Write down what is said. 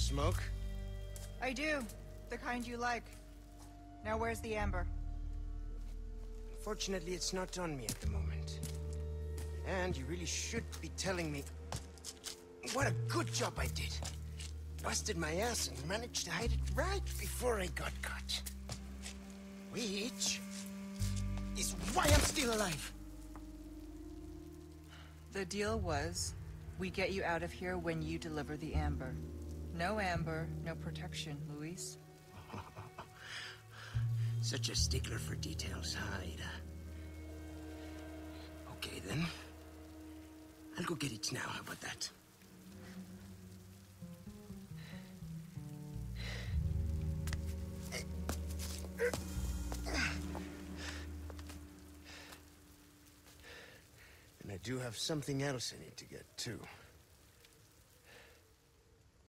smoke? I do. The kind you like. Now where's the amber? Fortunately, it's not on me at the moment. And you really should be telling me what a good job I did. Busted my ass and managed to hide it right before I got caught. Which is why I'm still alive. The deal was, we get you out of here when you deliver the amber. No amber, no protection, Luis. Such a stickler for details, huh, Ada? Okay, then. I'll go get it now. How about that? And I do have something else I need to get, too.